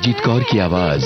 जगजीत कौर की आवाज।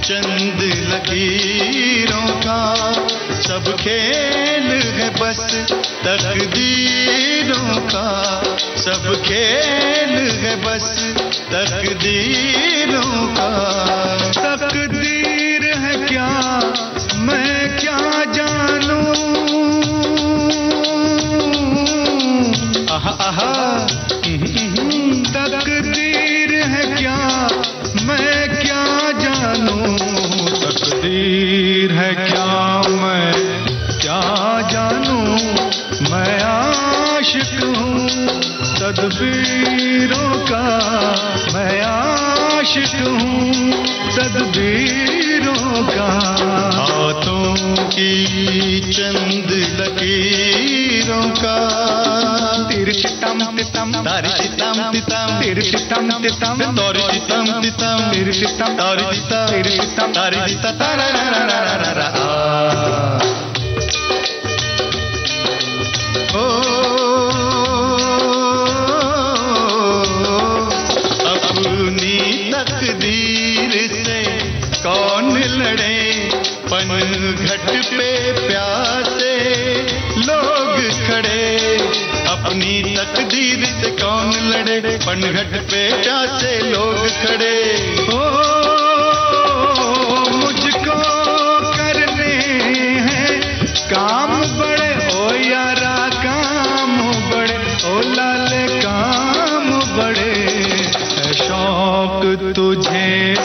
चंद लकीरों का, सब खेल है बस तकदीरों का, सब खेल है बस तकदीरों का। तकदीर है क्या मैं क्या जानूं, आहा आहा तकदीर है क्या मैं क्या जानूं, तकदीर है क्या मैं क्या जानूं, मैं आशिक हूँ तदबीरों का, मैं आशिक हूँ तदबीरों का। हाथों की चंद लकीरों का, तिरछितम तितम तारितम तितम, तिरछितम तितम तारितम तितम, तिरछितम तारितम तिरछितम तारितम तारारारारारा। अपनी तकदीर से कौन लड़े, पनघट पे प्यासे लोग खड़े, अपनी तकदीर से कौन लड़े, पनघट पे प्यासे लोग खड़े। ओ मुझको करने हैं काम बड़े, ओ यारा काम बड़े, ओ लाले काम बड़े, है शौक तुझे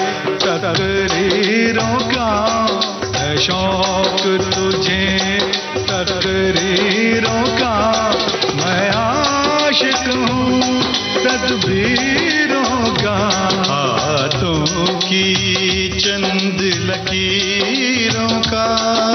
तकरीरों का, है शौक तुझे तकरीरों का, मैं आशिक हूँ तदबीरों का। हाथों की चंद लकीरों का।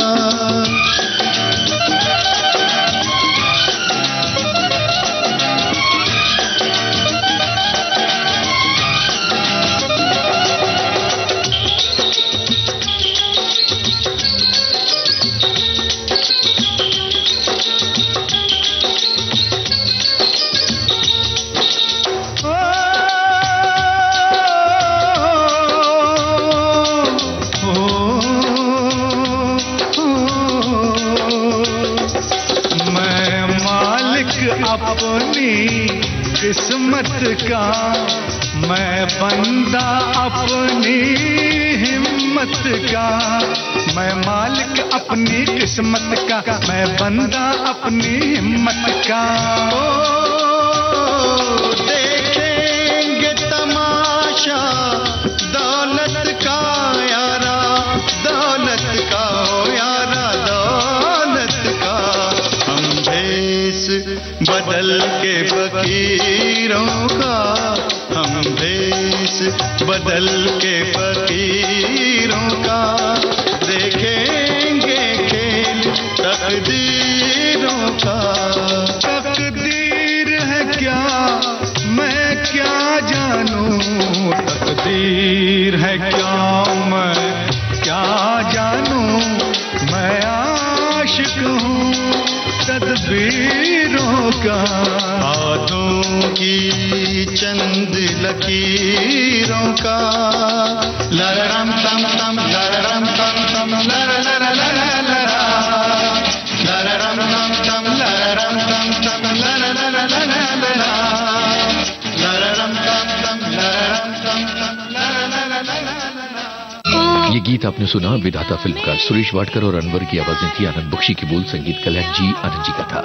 अपनी किस्मत का, मैं बंदा अपनी हिम्मत का, मैं मालिक अपनी किस्मत का, मैं बंदा अपनी हिम्मत का। ओ देखेंगे तमाशा दौलत का यारा, दौलत का ओ यारा दौलत का। हम भेष बदल के फकीरों का, हम भेष बदल के फकीरों का, देखेंगे खेल तकदीरों का। तकदीर है क्या मैं क्या जानूं, तकदीर है क्या मैं क्या जानूं, मैं आशिक हूँ तदबीरों का। हाथों की चंद लकीरों का, लररम तम तम लररम तम तम लर लर लर लरा, लररम तम तम लररम तम तम लर लर लर लरा, लररम तम तम लररम तम तम लर लर लर लरा। ये गीत आपने सुना विधाता फिल्म का। सुरेश वाडकर और अनवर की आवाजें थी, आनंद बख्शी की बोल, संगीत कल्याण जी, आनंद जी का था।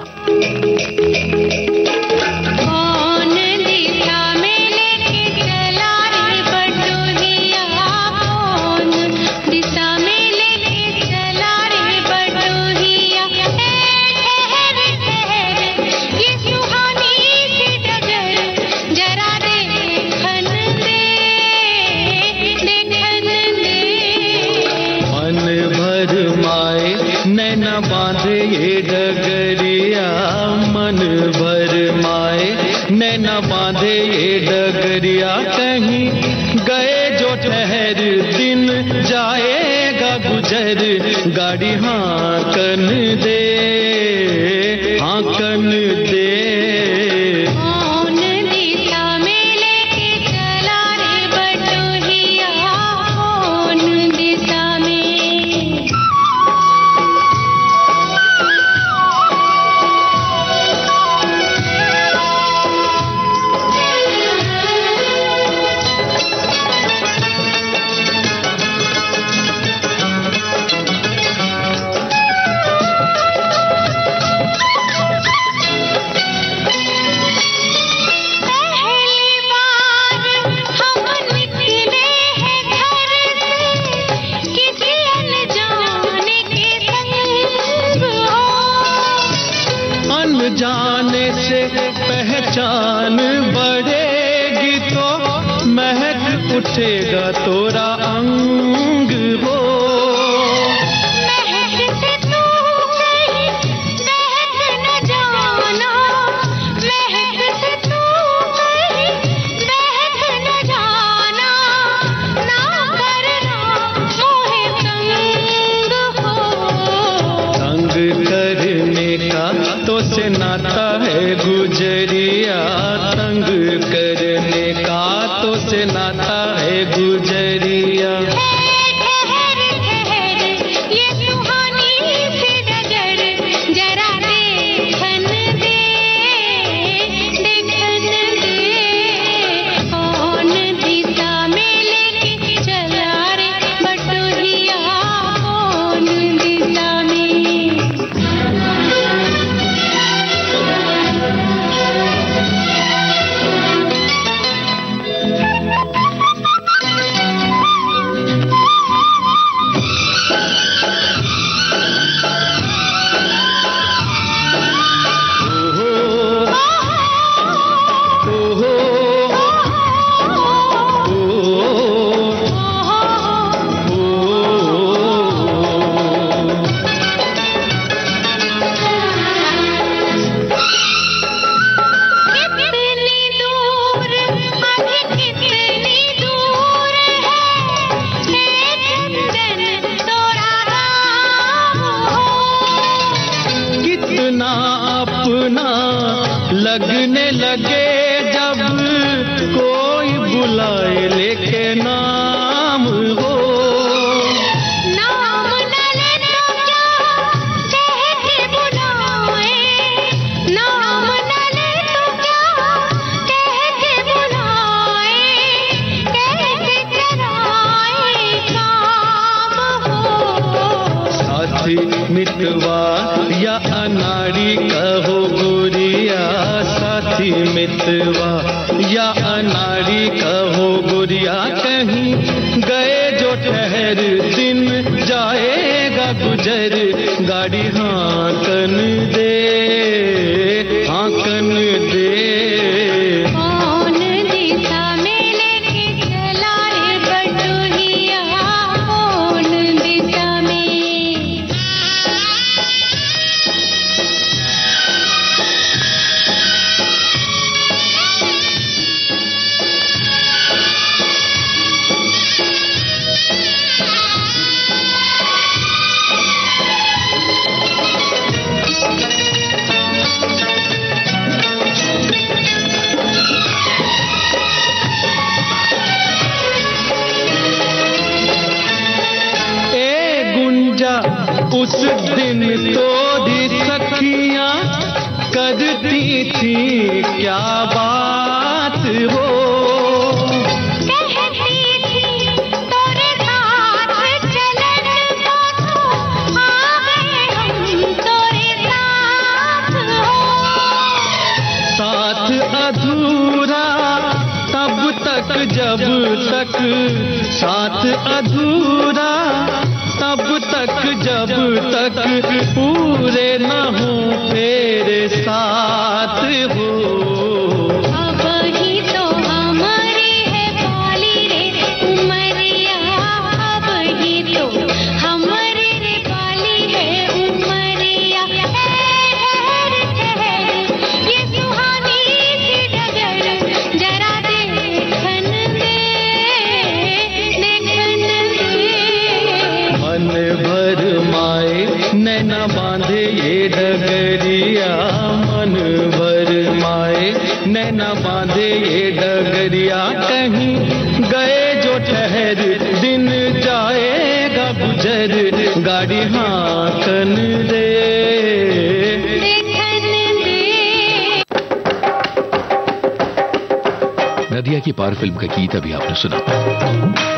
बांधे ये डगरिया मन भर माए, नैना बांधे ये डगरिया, कहीं गए जो ठहर दिन जाएगा गुजर, गाड़ी हांकन दे हांकन दे। दिशा में लेके चला रे बटोहिया, कौन दिशा उठेगा तोरा अंग हो। तो से नाता है गुजरिया, तंग करने का तो से नाता है गुजरिया। ठहर ठहर ये सुहानी सी डगर, जरा देखन दे, देखन दे। कौन दिशा में लेके चला रे बटोहिया, कौन दिशा में। लगने लगे जब कोई बुलाए लेके नाम हो। नाम न ले तो क्या कह के बुलाए, नाम न ले तो क्या कह के बुलाए, कैसे कराए काम हो। साथी मितवा या अनाड़ी कहो गोरिया, साथी मितवा या अनाड़ी कहो गोरिया। कहीं गए जो ठहर दिन जाएगा गुजर, गाड़ी हाँकन दे, हाँकन दे। कौन दिशा में लेके चला रे बटोहिया, कौन दिशा में। उस दिन तोरी सखियां करती थी क्या बात हो। कहती थी तोरे साथ चलन को, आ गए हम तोरे साथ हो। साथ अधूरा तब तक जब तक, साथ अधूरा तब तक जब तक पूरे न हो तेरे साथ हो। अब ही तो हमारी है बाली रे उमरिया, अब ही तो हमारी रे बाली है उमरिया। ठहर ठहर ये सुहानी सी डगर, जरा देखन दे, देखन दे। मन भर माए नैना बांधे ये डगरिया, मन भर माए नैना बांधे ये डगरिया। कहीं गए जो ठहर दिन जाएगा गुजर, गाड़ी हाँकन दे, देखन दे। नदिया की पार फिल्म का गीत अभी आपने सुना।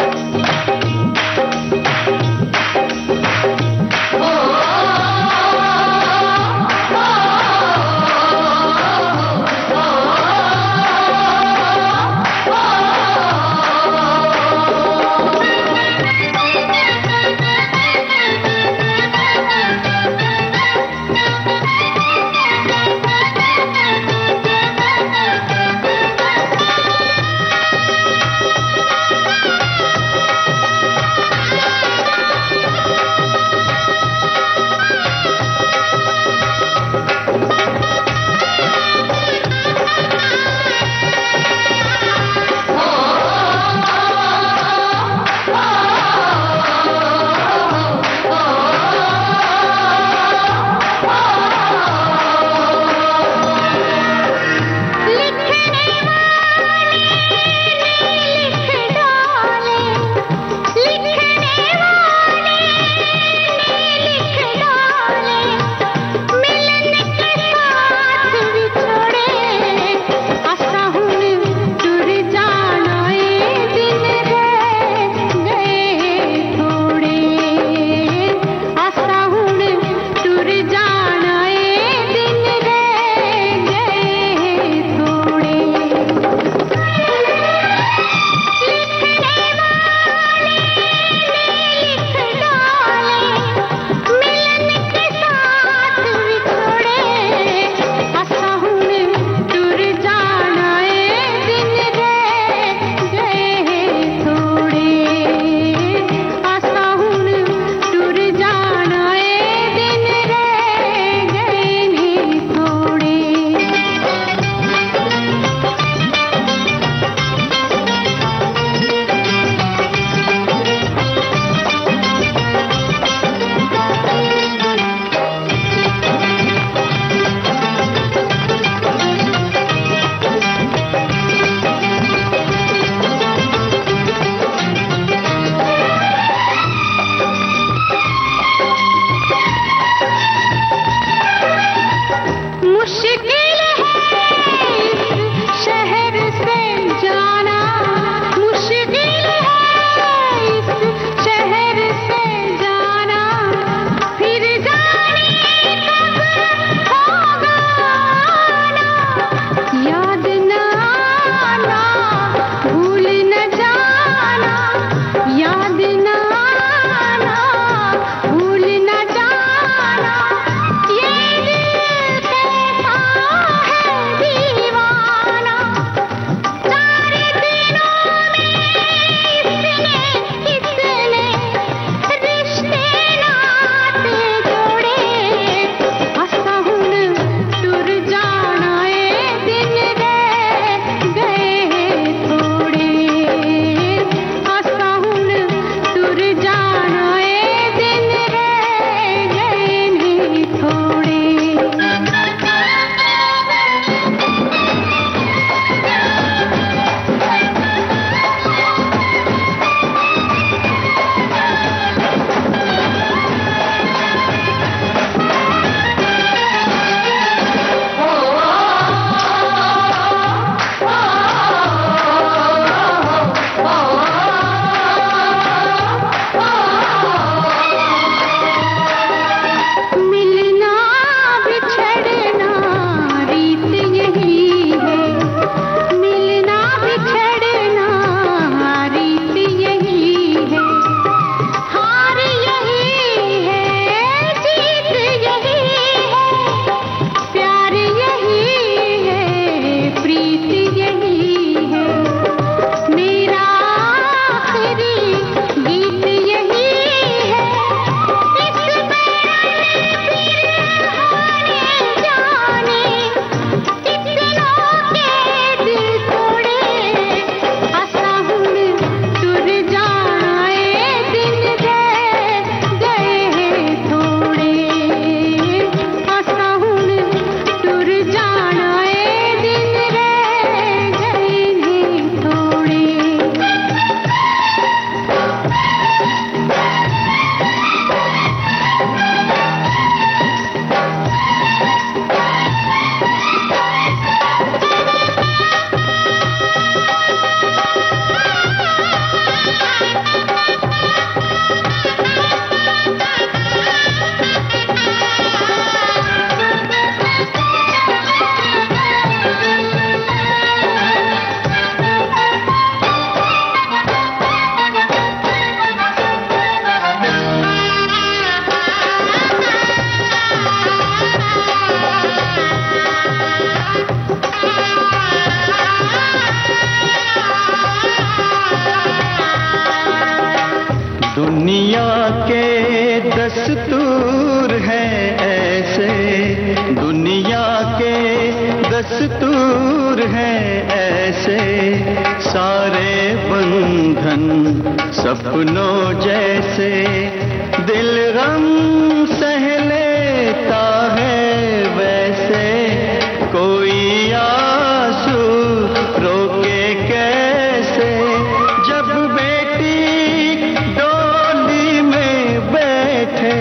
दुनिया के दस्तूर हैं ऐसे, दुनिया के दस्तूर हैं ऐसे, सारे बंधन सपनों जैसे, दिल गम सह लेता है वैसे, कोई आंसू रोके कैसे, जब बेटी डोली में बैठे,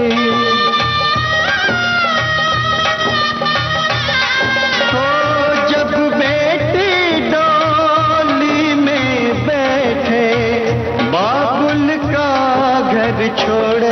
हो जब बेटी डोली में बैठे, बाबुल का घर छोड़े,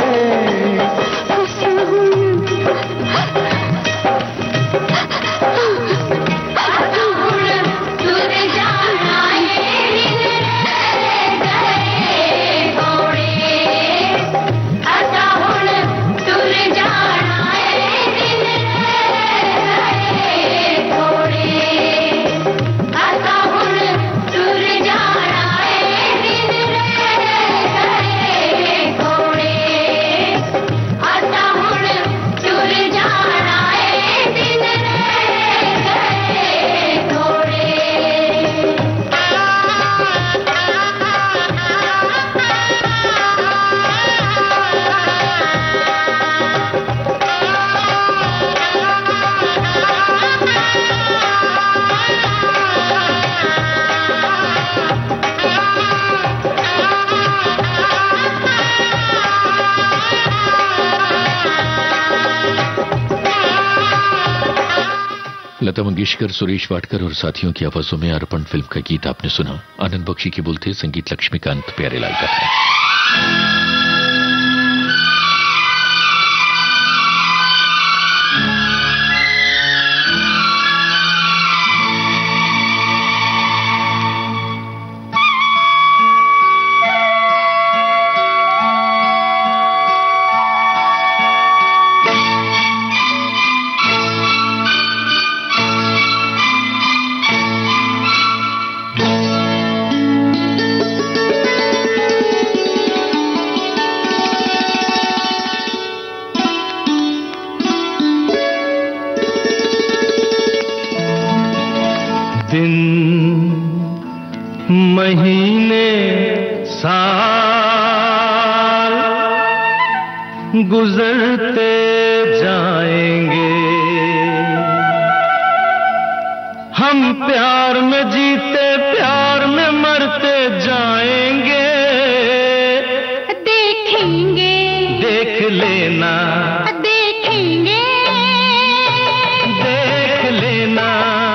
लता मंगेशकर, सुरेश वाडकर और साथियों की आवाजों में अर्पण फिल्म का गीत आपने सुना। आनंद बख्शी की बोलते, संगीत लक्ष्मीकांत प्यारेलाल का था। गुजरते जाएंगे, हम प्यार में जीते प्यार में मरते जाएंगे, देखेंगे देख लेना, देखेंगे देख लेना,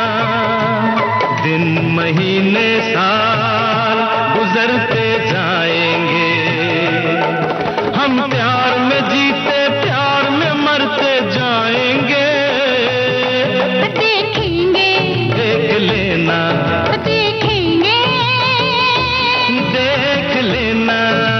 दिन महीने साल गुजरते जाएंगे, हम प्यार में जीते प्यार में मरते जाएंगे, देखेंगे देख लेना, देखेंगे देख लेना,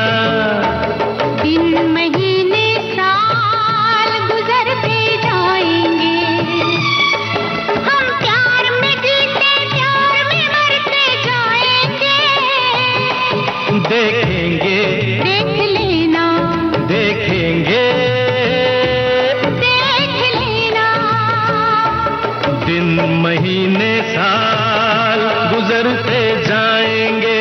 दिन महीने साल गुजरते जाएंगे, हम प्यार में जीते प्यार में मरते जाएंगे, देखेंगे देख लेना, देखेंगे देख लेना, दिन महीने साल गुजरते जाएंगे।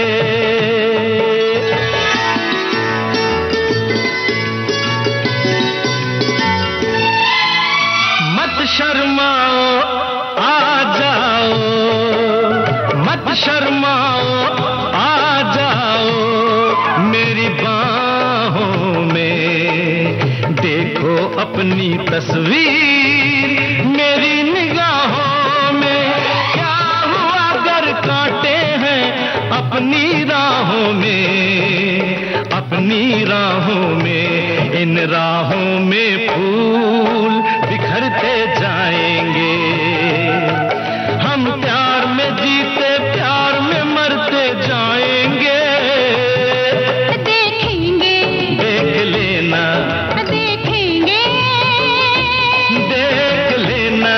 मत शर्माओ आ जाओ, मत शर्माओ आ जाओ, मेरी बाहों में देखो अपनी तस्वीर, मेरी निगाहों में क्या हुआ अगर कांटे हैं अपनी राहों में, अपनी राहों में, इन राहों में फूल बिखरते जाएंगे, हम प्यार में जीते प्यार में मरते जाएंगे, देखेंगे देख लेना, देखेंगे देख लेना,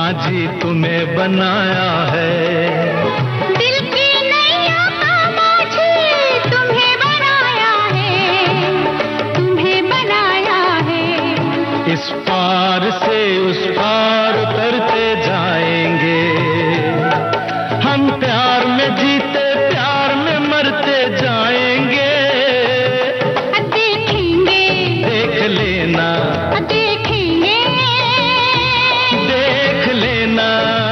माझी तुम्हें बनाया है। दिल की नैया का माझी तुम्हें बनाया है, तुम्हें बनाया है। इस पार से उस पार उतरते जाएंगे, हम प्यार में जीते प्यार में मरते जाएंगे। देखेंगे, देख लेना, देखेंगे, देख लेना।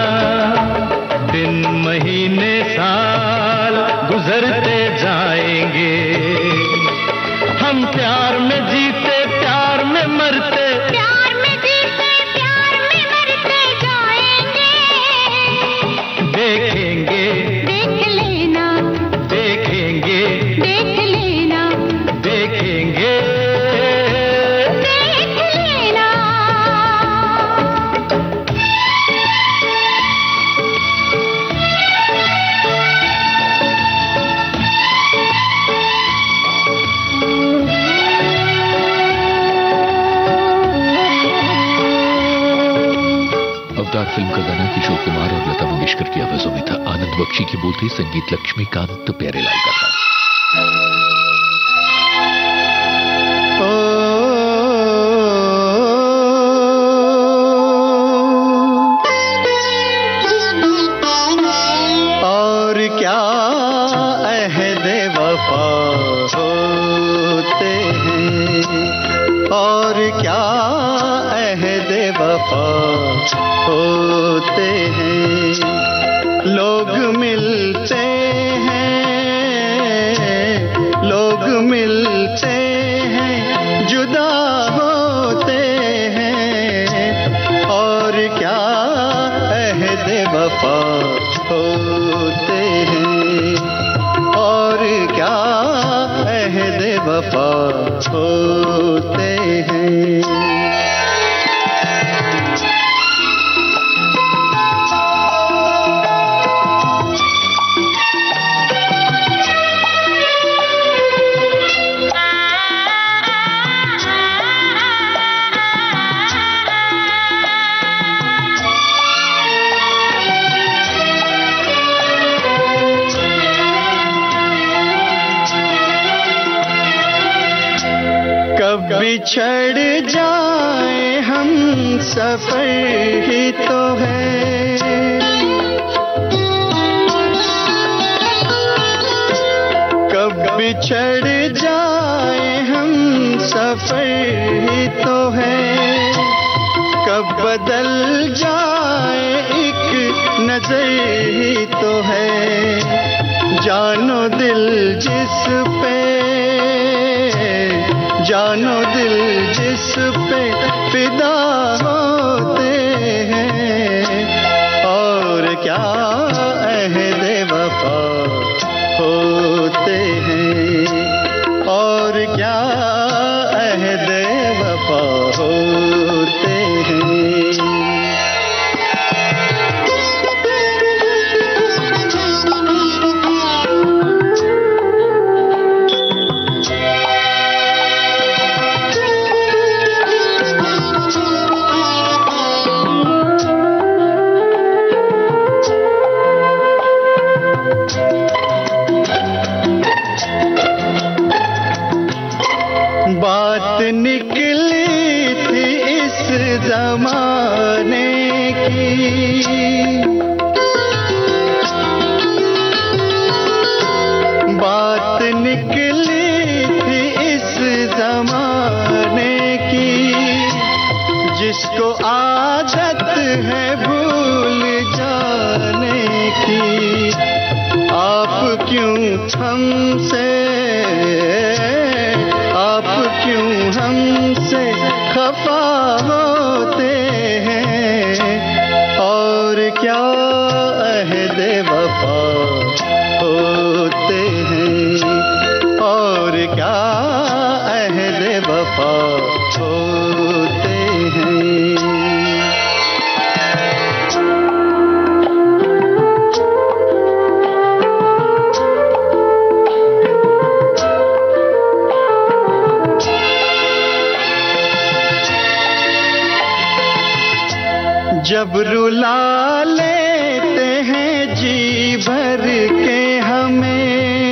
दिन महीने साल गुजरते जाएंगे, हम प्यार में जीते प्यार में मरते, प्यार में जीते प्यार में मरते जाएंगे। देखेंगे, देख लेना, देखेंगे, देख लेना, देखेंगे। देख लेना। अवतार फिल्म का गाना किशोर कुमार और लता मंगेशकर की आवाजों में था। आनंद बख्शी की बोल थी, संगीत लक्ष्मीकांत प्यारेलाल का था। और क्या अहदे वफा होते हैं, और क्या अहदे वफा होते हैं। लोग मिलते हैं, लोग मिलते हैं, जुदा होते हैं। और क्या अहदे वफा होते हैं, और क्या अहदे वफा होते हैं। कब बिछड़ जाए हम सफर ही तो है। कब बिछड़ जाए हम सफर ही तो है। कब बदल जाए एक नजर ही तो है। जानो दिल जिस पे, जानो दिल जिस पे फिदा होते हैं। और क्या अहदे वफा होते हैं, और क्या अहदे वफा होते हैं। बात निकली थी इस जमाने की, बात निकली थी इस जमाने की। जिसको आदत है भूल जाने की। आप क्यों हमसे, आप क्यों हमसे खफा होते हैं। और क्या अहदे वफा होते हैं, और क्या अहदे वफा होते हैं। जब रुला लेते हैं जी भर के हमें,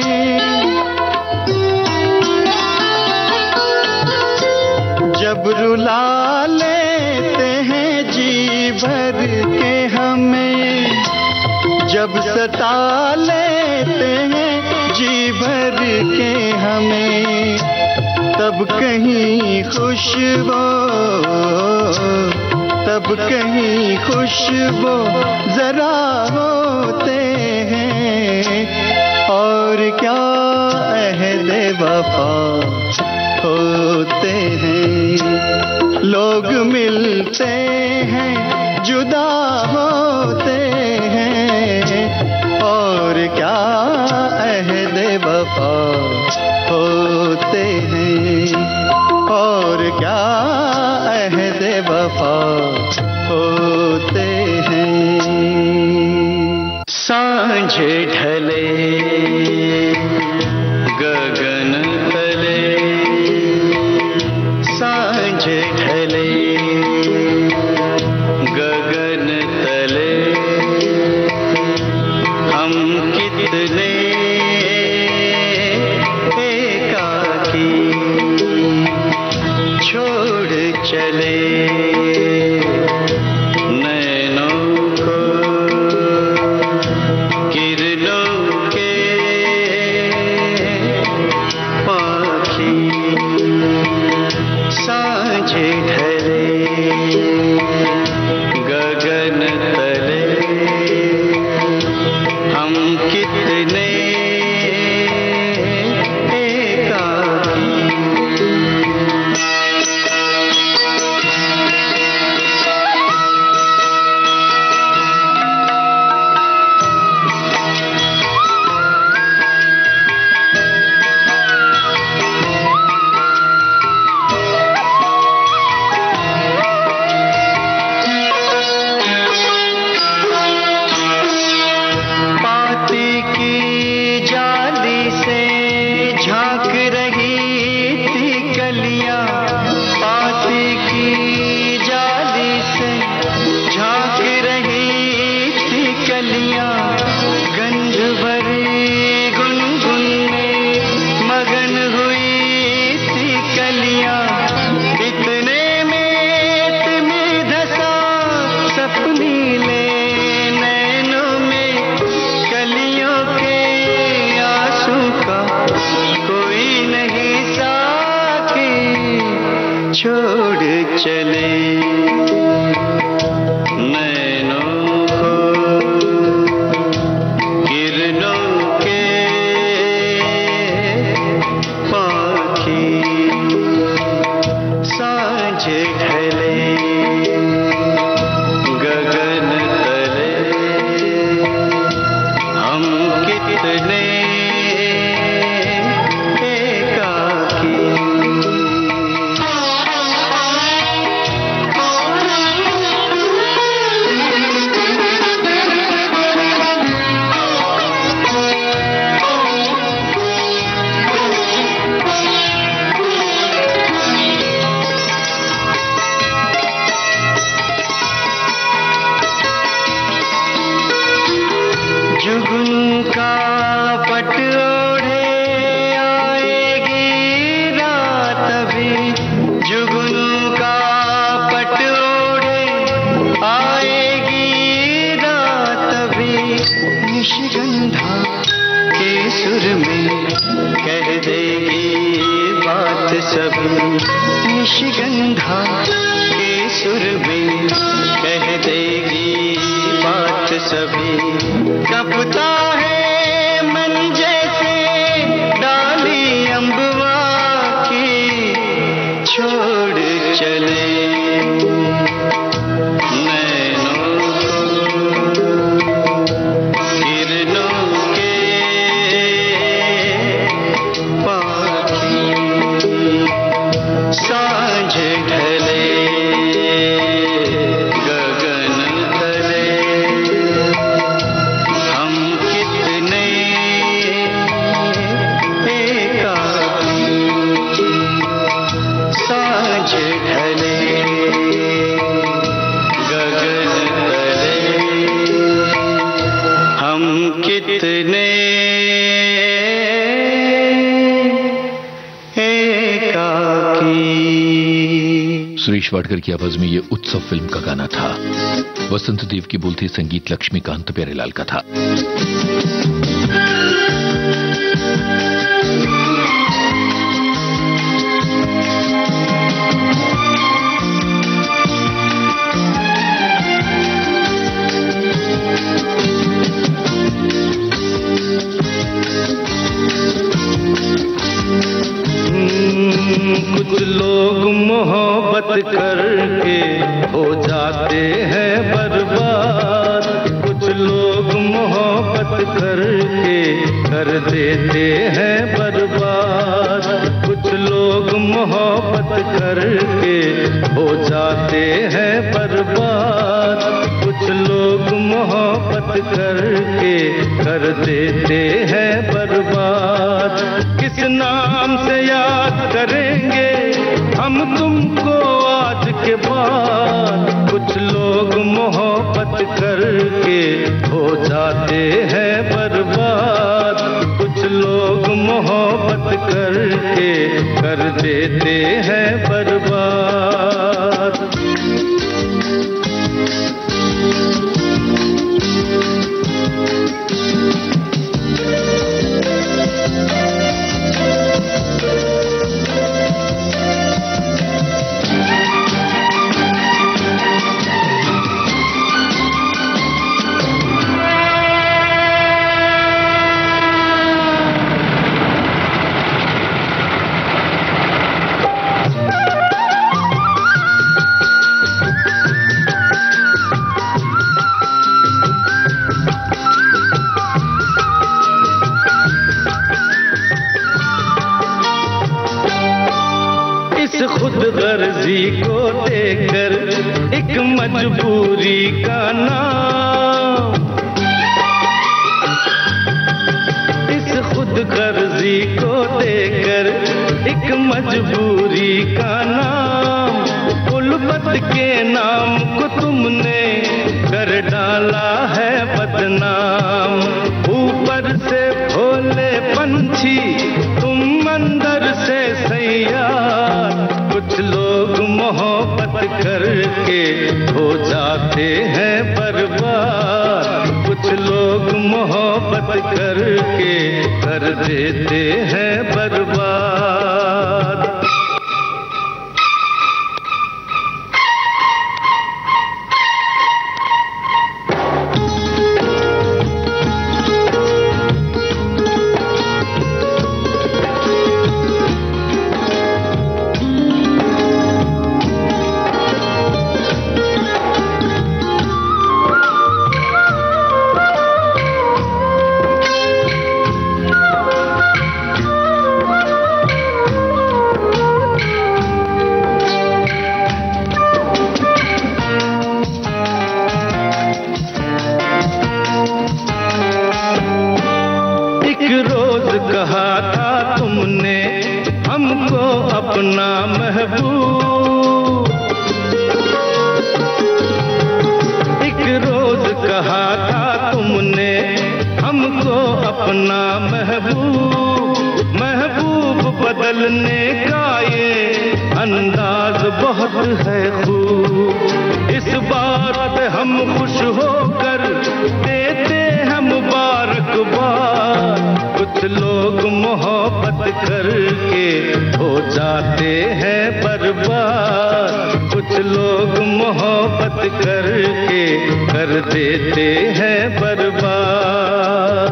जब रुला लेते हैं जी भर के हमें, जब सता लेते हैं जी भर के हमें, तब कहीं खुशबू, तब कहीं खुशबू जरा होते हैं, और क्या अहद वफा होते हैं। लोग मिलते हैं जुदा होते हैं, और क्या अहद वफा होते हैं, और क्या अहद वफा होते हैं। सांझ ढले गगन तले, सांझ ढले गगन तले, हम कितने एकाकी छोड़ चले नैनों को किरणों के पाखी। सांझ ढले गगन तले, हम कितने एकाकी। पाती की जाली से झांक रही थी कलियां, पाती की जाली से झांक रही थी कलियां, गंध भरी गुनगुन में मगन हुई थी कलियां, इतने में तुम्हें धसा सपनी ले नैनों में, कलियों के आंसू का कोई नहीं साकी छोड़ चले नैनों को किरणों के पाखी। सांझ ढले गगन तले, हम कितने एकाकी। जुगनू का पट ओढ़े आएगी रात अभी, जुगनू का पट ओढ़े आएगी रात अभी, निशिगंधा के सुर में कह देगी बात सभी, निशिगंधा के सुर में कह देगी बात सभी। कपता है मन जैसे डाली अम्बवा की छोड़ चले नैनों को किरणों के पाखी। सांझ ढले गगन तले, हम कितने एकाकी। सांझ ढले कितने एकाकी। सुरेश वाडकर की आवाज में ये उत्सव फिल्म का गाना था। वसंत देव की बोल थी, संगीत लक्ष्मीकांत प्यारेलाल का था। कुछ लोग मोहब्बत करके हो जाते हैं बर्बाद, कुछ लोग मोहब्बत करके कर देते हैं बर्बाद, कुछ लोग मोहब्बत करके हो जाते हैं बर्बाद, कुछ लोग मोहब्बत करके कर देते हैं बर्बाद। किस नाम से याद करेंगे हम तुमको आज के बाद, कुछ लोग मोहब्बत करके हो जाते हैं बर्बाद, कुछ लोग मोहब्बत करके कर देते हैं बर्बाद। खुदगर्जी को देकर एक मजबूरी का नाम, इस खुदगर्जी को देकर एक मजबूरी का नाम, उल्फत के नाम को तुमने कर डाला है बदनाम। ऊपर से भोले पंछी तुम अंदर से सैयार, कुछ लोग मोहब्बत करके हो जाते हैं बर्बाद, कुछ लोग मोहब्बत करके कर देते हैं बर्बाद। कहा था तुमने हमको अपना महबूब, एक रोज कहा था तुमने हमको अपना महबूब, महबूब बदलने का ये अंदाज बहुत है खूब। इस बार पे हम खुश होकर देते हैं मुबारकबाद, कुछ लोग मोहब्बत करके हो जाते हैं बर्बाद, कुछ लोग मोहब्बत करके कर देते हैं बर्बाद।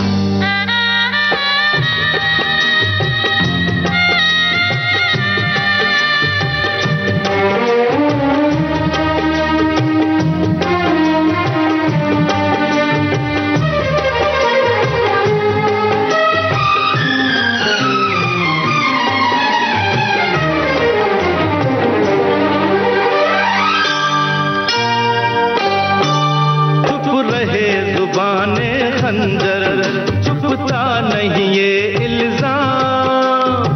खंजर चुपता नहीं ये इल्जाम,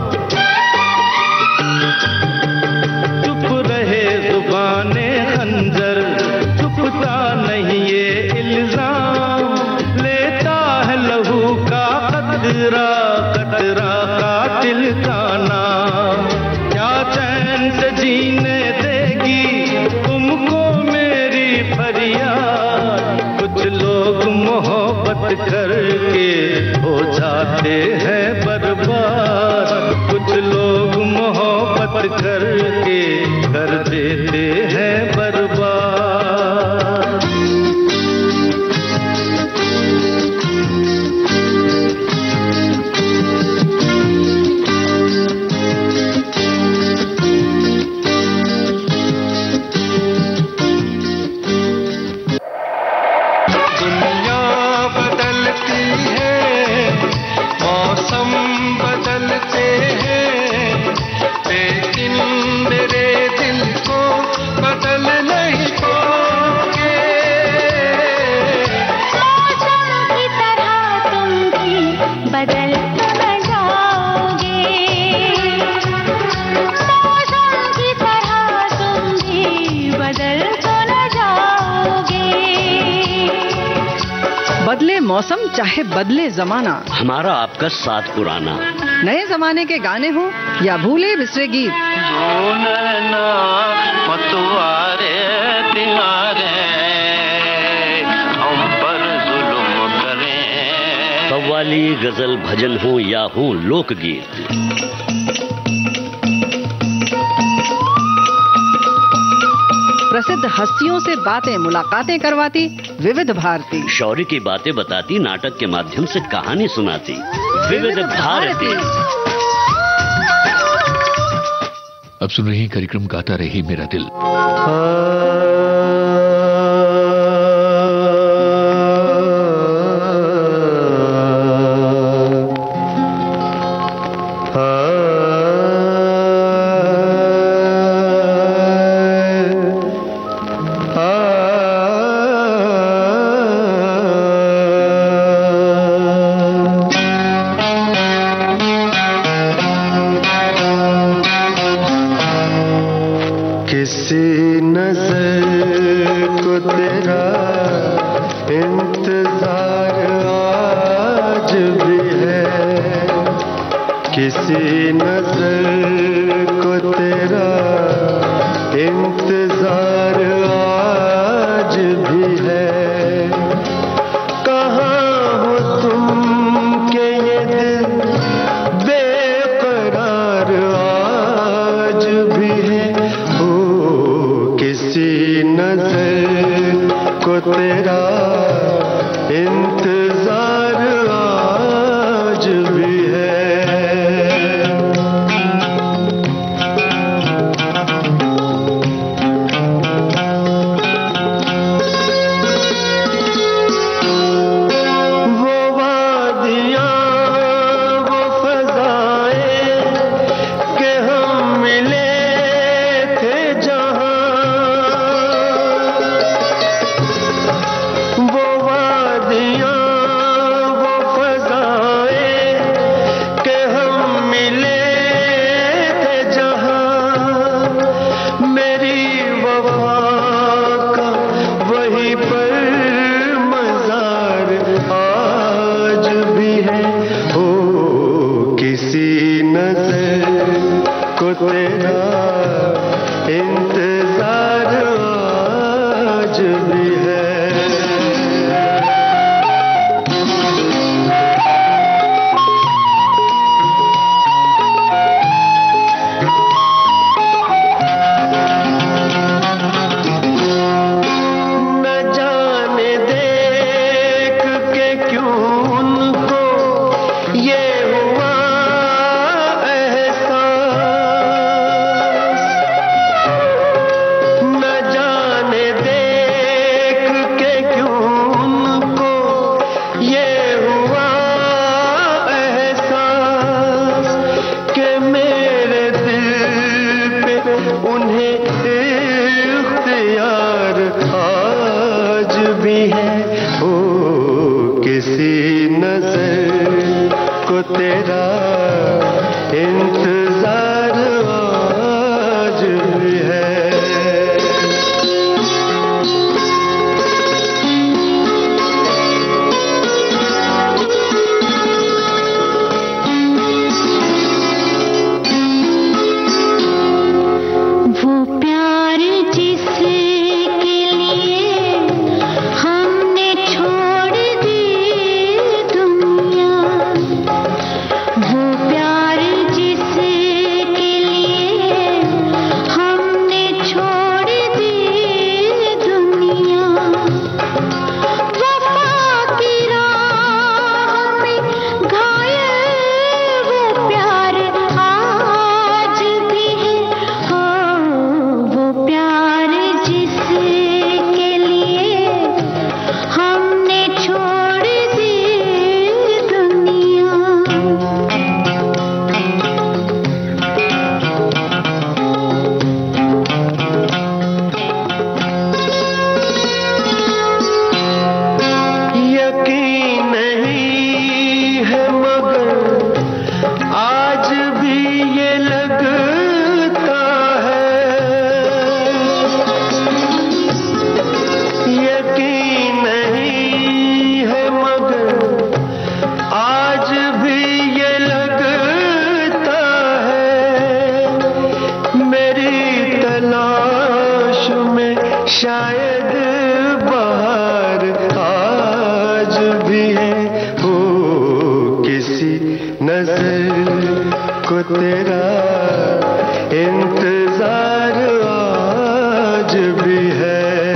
चुप रहे जुबाने खंजर चुपता नहीं ये इल्जाम, लेता करके हो जाते हैं बर्बाद। कुछ लोग मोहब्बत करके कर देते हैं बर्बाद। बदले मौसम चाहे बदले जमाना, हमारा आपका साथ पुराना। नए जमाने के गाने हो या भूले बिसरे गीत, मतवारे तिहारे हम पर जुल्म करें। कव्वाली, गजल, भजन हो या हो लोकगीत, प्रसिद्ध हस्तियों से बातें मुलाकातें करवाती विविध भारती, शौर्य की बातें बताती, नाटक के माध्यम से कहानी सुनाती विविध भारती। अब सुन रहे हैं कार्यक्रम गाता रहे मेरा दिल। हमने छोड़ दी तेरा इंतजार आज भी है।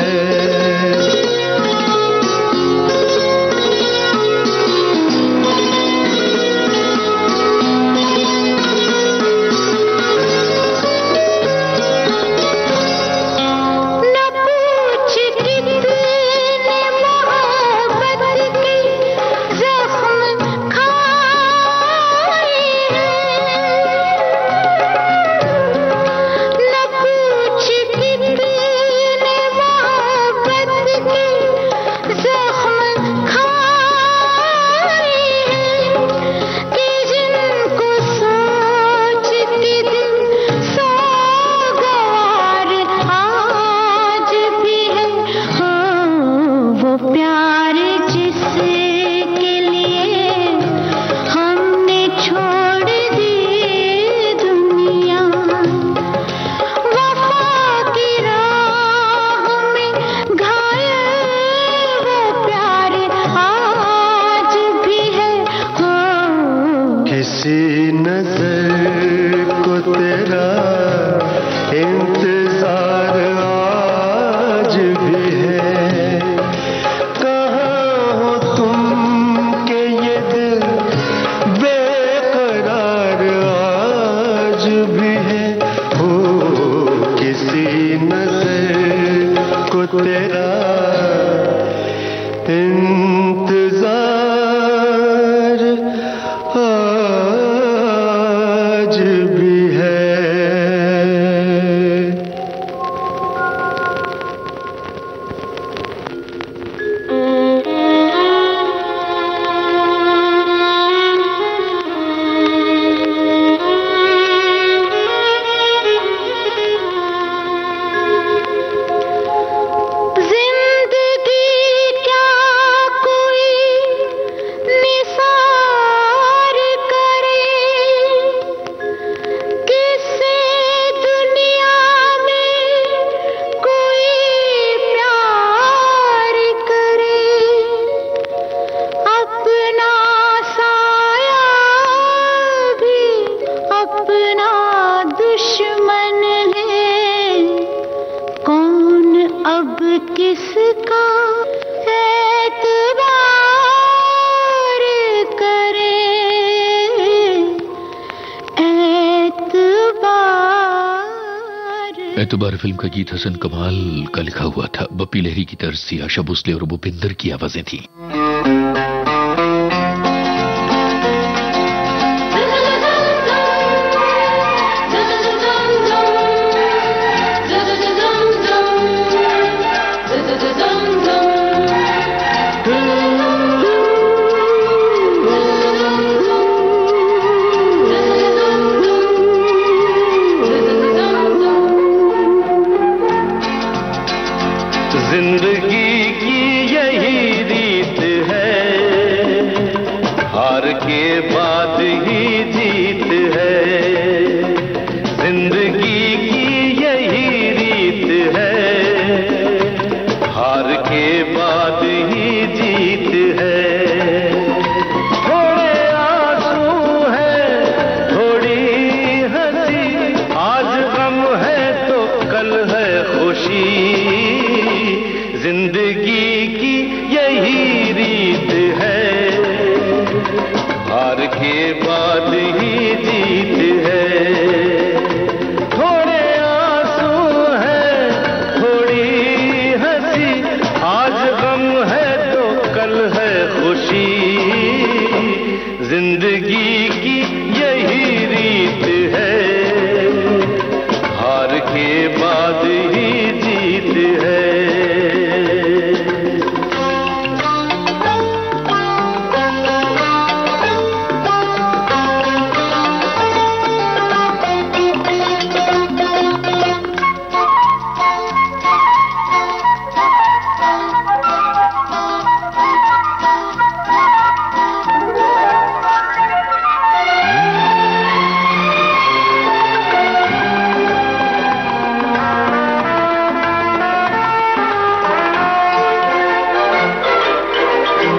एतबार फिल्म का गीत हसन कमाल का लिखा हुआ था। बप्पी लहरी की तर्ज थी, आशा भोसले और भूपिंदर की आवाजें थी।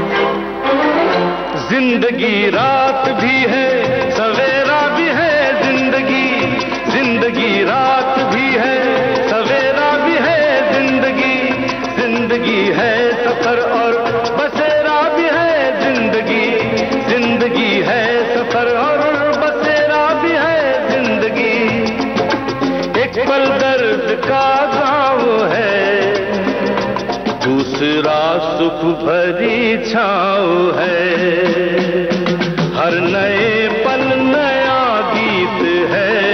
जिंदगी रात भी है सवेरा भी है, सफर और बसेरा भी है जिंदगी, जिंदगी है सफर और बसेरा भी है जिंदगी। एक पल दर्द का गाँव है, दूसरा सुख भरी छाँव है। हर नए पल नया गीत है,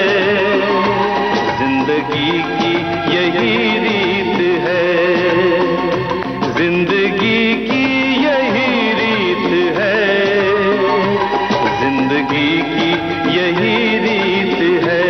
जिंदगी की यही रीत है, जिंदगी की यही रीत है, जिंदगी की यही रीत है।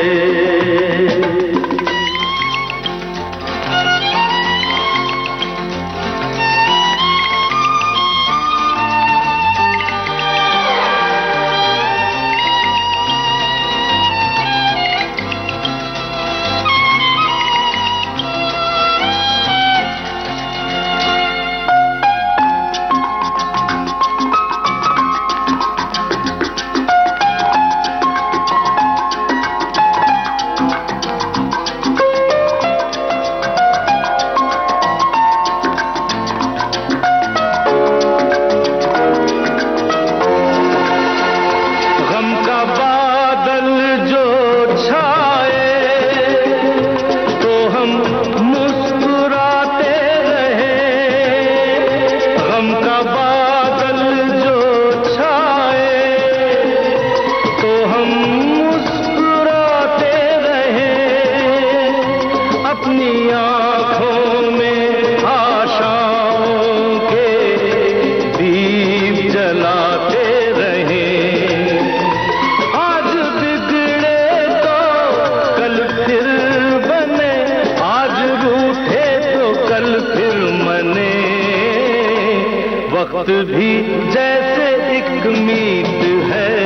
वक्त भी जैसे एक मीत है,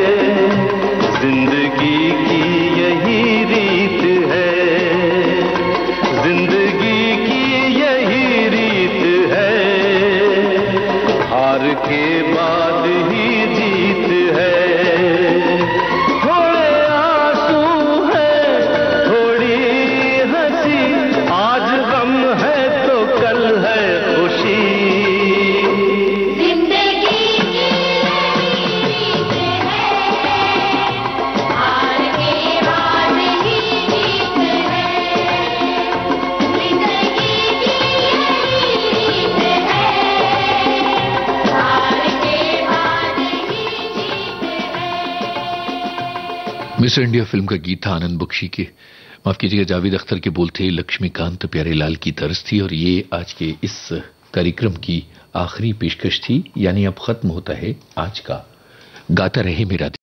जिंदगी की यही रीत है, जिंदगी की यही रीत है। हार के बाद ही जीत है, थोड़े आंसू है थोड़ी हंसी, आज गम है तो कल है खुशी। मिस्टर इंडिया फिल्म का गीत था आनंद बख्शी के, माफ कीजिएगा जावेद अख्तर के बोल थे, लक्ष्मीकांत प्यारेलाल की तर्ज थी। और ये आज के इस कार्यक्रम की आखिरी पेशकश थी, यानी अब खत्म होता है आज का गाता रहे मेरा।